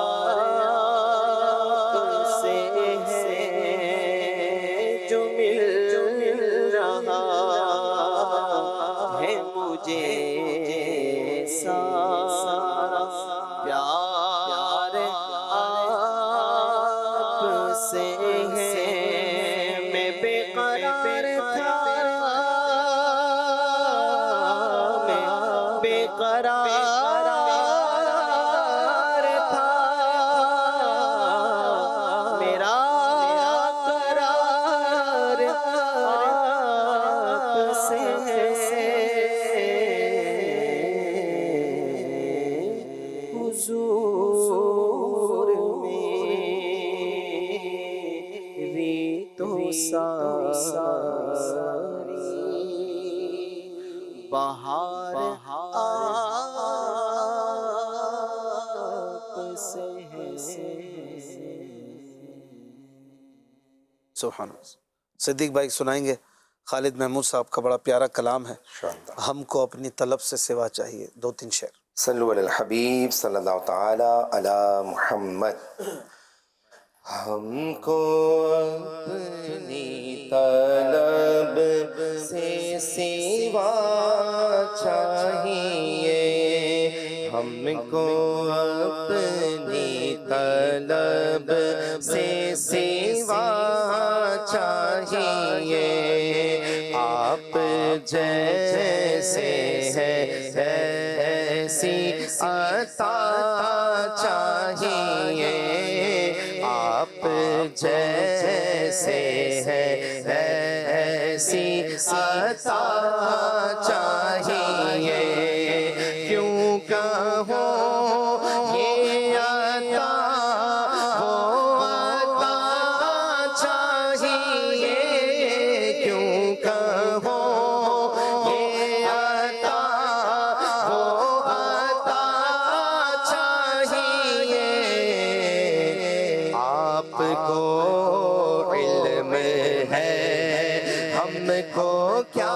आपसे है। जो मिल रहा है मुझे सारा प्यार आपसे है। मैं बेकरार था, मैं बेकरार था, मेरा करार आपसे है। हुजूर मेरी तो सारी बहार आपसे है। सुभान अल्लाह। सिद्दीक भाई सुनाएंगे। खालिद महमूद साहब का बड़ा प्यारा कलाम है। हमको अपनी तलब से सिवा चाहिए, 2-3 शेर। صلو علی الحبیب صلی اللہ تعالی علی محمد. ہم کو اپنی طلب سے سوا چاہیے، ہم کو اپنی طلب سے سوا چاہیے، آپ جیسے ہیں ایسی عطا چاہیے، آپ جیسے ہیں ایسی عطا چاہیے، کیوں کہو یہ عطا وہ عطا چاہیے، کیوں کہو یہ عطا وہ عطا چاہیے، آپ کو علم ہے ہم کو کیا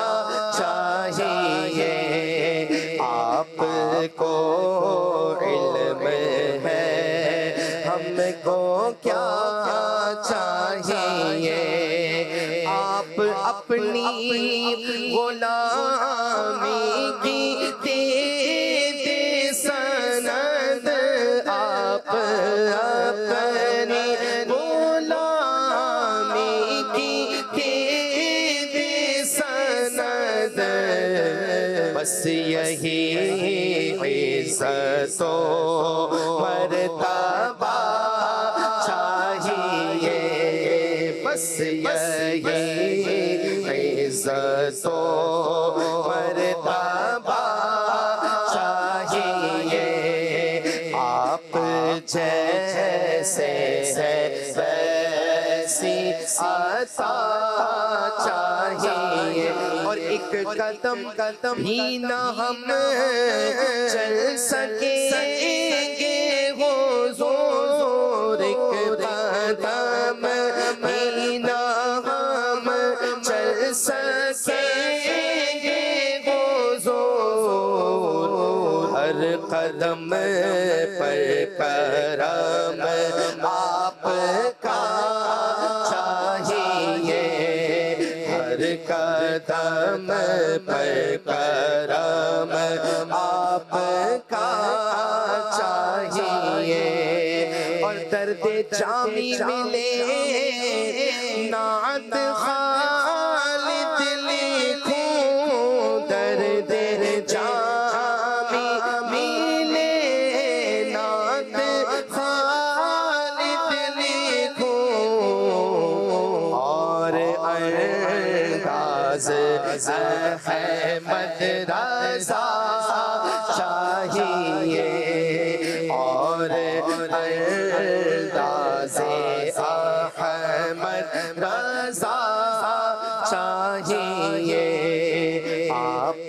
چاہیے، آپ کو علم ہے ہم کو کیا چاہیے، آپ اپنی غلامی کی دے سند، آپ اپنی غلامی کی دے سند، بس یہی عزت و مرتبہ چاہیے، بس یہی عزت و مرتبہ چاہیے، آپ جیسے ہیں ویسی عطا چاہیے، اور ایک قدم بھی نہ ہم چل سکیں گے حضور، ایک قدم بھی نہ ہم چل سکیں گے حضور، ہر قدم پر کرم آپ کا چاہیے، ہر قدم پر کرم آپ کا چاہیے، اور درد جامی ملے نعت خالد لکھوں، درد جامی ملے نعت خالد لکھوں، اور انداز احمد رضا چاہیے، اور انداز احمد رضا چاہیے، آپ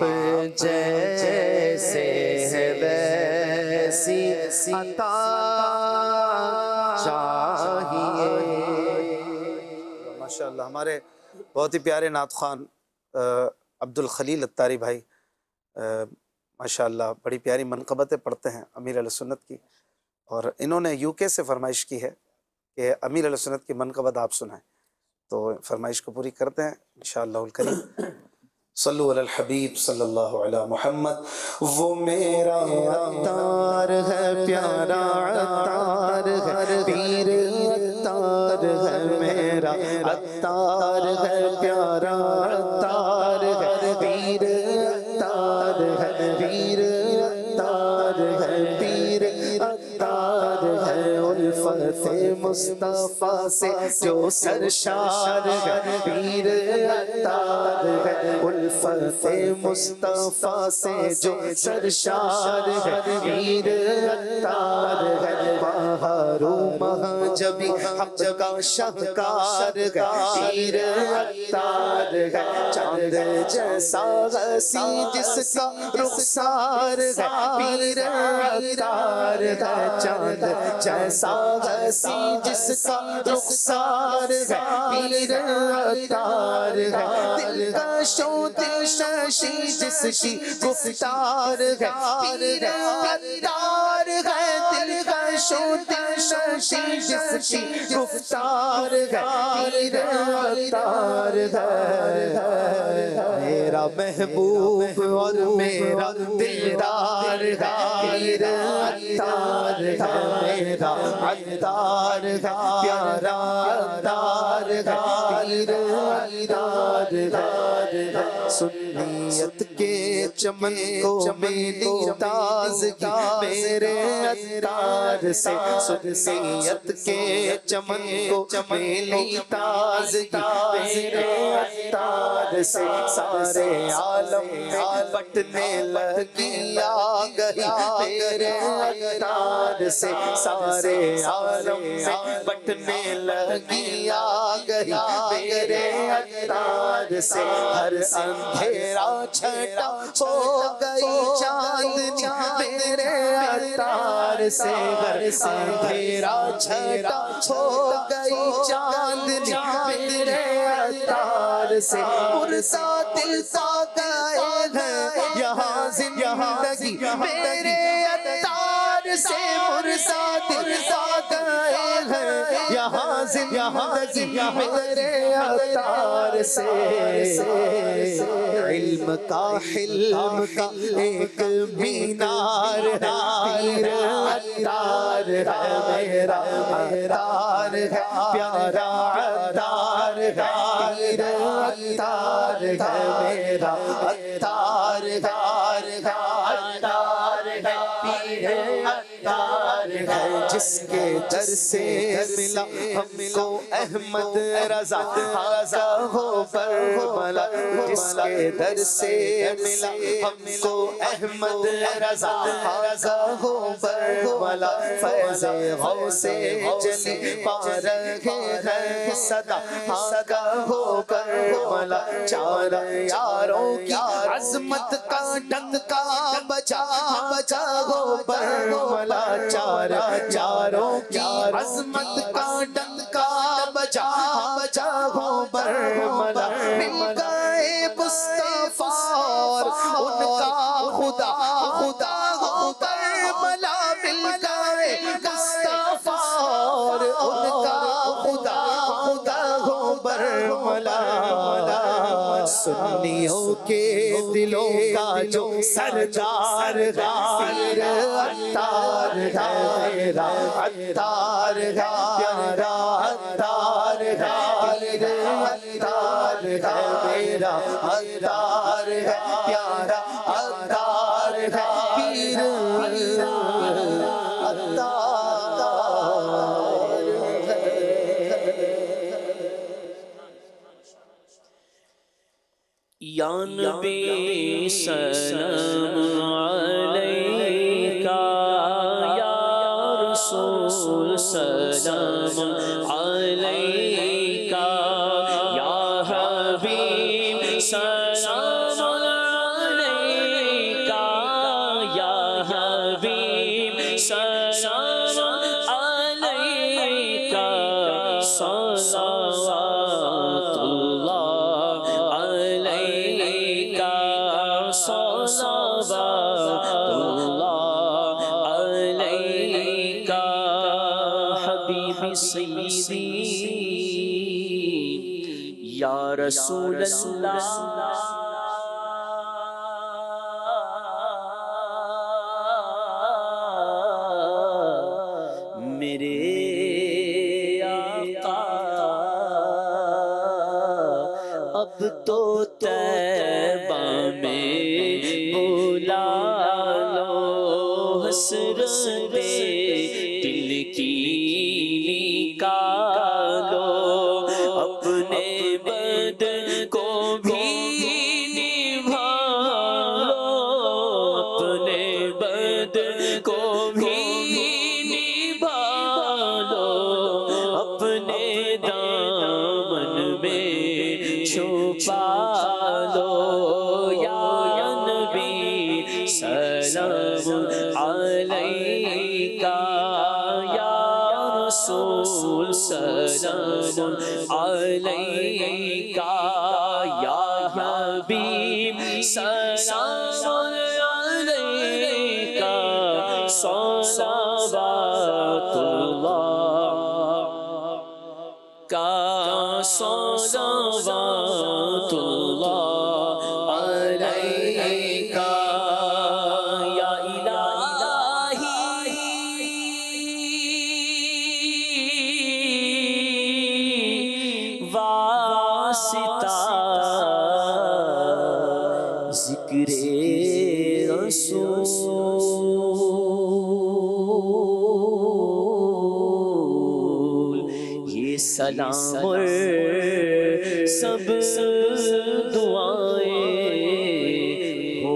جیسے ہیں ویسی عطا چاہیے. ماشاءاللہ ہمارے بہت ہی پیارے نعت خوان عبد الخلیل اتاری بھائی ماشاءاللہ بڑی پیاری منقبتیں پڑھتے ہیں امیر علیہ سنت کی، اور انہوں نے UK سے فرمائش کی ہے کہ امیر علیہ سنت کی منقبت آپ سنائیں، تو فرمائش کو پوری کرتے ہیں انشاءاللہ الکریم. صلو علی الحبیب صلی اللہ علی محمد. وہ میرا عطار ہے پیارا عطار ہے پیر عطار ہے میرا عطار ہے پیارا عطار ہے پیر عطار ہے پیر عطار ہے پیر عطار ہے الفت مصطفیٰ سے جو سرشار ہے پیر عطار ہے الفت مصطفیٰ سے جو سرشار ہے پیر عطار ہے بہار و مہجبی حق کا شہکار ہے پیر عطار ہے چاند جیسا غسی جس کا رخسار ہے پیر عطار ہے چاند جیسا غسی جس کا رخسار ہے پیر عطار ہے دل کا شو دل نشی جس کی گفتار ہے پیر عطار ہے دل کا شو دل نشی جس کی گفتار ہے پیر عطار ہے میرا محبوب اور میرا دلدار ہے پیر عطار ہے میرا عطار ہے پیارا عطار ہے پیر عطار ہے سنیت کے چمن کو ملی تازگی میرے عطار سے سنیت کے چمن کو ملی تازگی میرے عطار سے سارے عالم میں بٹنے لگی آ گئی میرے عطار سے سارے عالم میں بٹنے لگی آ گئی میرے عطار سے ہر اندھیرا چھٹا ہو گئی چاندنی میرے عطار سے ہر اندھیرا چھٹا ہو گئی چاندنی میرے عطار سے مرسا دل سا گئے ہیں یہاں زندگی میرے عطار سے مرسا دل سا گئے ہیں یہاں زندگی میرے عطار سے علم کا حلم کا ایک مینار پیر عطار ہے میرا عطار ہے پیارا عطار ہے پیر عطار ہے میرا عطار ہے عطار ہے پیر عطار ہے جس کے در سے ملا ہم کو احمد رضا آقا ہو برملا جس کے در سے ملا ہم کو احمد رضا آقا ہو برملا فیض غوث جلی پا رہے ہیں صدا آقا ہو برملا چار یاروں کی عظمت کا ڈنکا بجا بجا ہو برملا چار یاروں کی عظمت کا ڈنکا بجا بجا ہو برملا مل گئے مصطفیٰ اور ان کا خدا خدا ہو برملا مل گئے مصطفیٰ اور ان کا خدا خدا ہو برملا سنیوں کے دلوں کا جو سردار پیر عطار ہے میرا عطار ہے پیارا عطار ہے پیر عطار ہے میرا عطار ہے پیارا عطار ہے پیر یا نبی سلام علیکہ یا رسول سلام علیکہ یا حبیب سلام علیکہ یا حبیب سلام علیکہ صلوات اللہ صلوات اللہ علیکہ حبیبی سیدی یا رسول اللہ میرے آقا اب تو طیبہ میں بلا لو حسرت دل کی نکالو اپنے بدن کو بھی نبھالو اپنے بدن کو بھی نبھالو اپنے دامن میں چھپا لو یا نبی سلام علیکہ یا رسول علیکا یا حبیب سلام علیکا صلوات اللہ کا صلوات اللہ علیکا یا الہی واسطہ ذکر رسول یہ سلام اور سب دعائیں ہو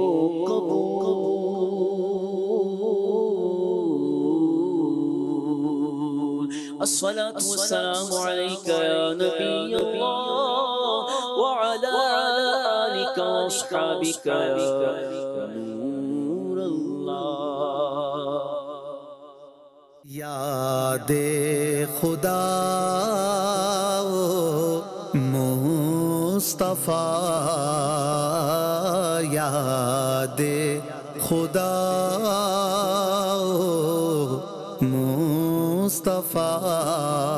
قبول الصلاة والسلام عليك يا نبي الله وعلى آلك وأصحابك يا نور الله یاد خدا و مصطفیٰ یاد خدا و مصطفیٰ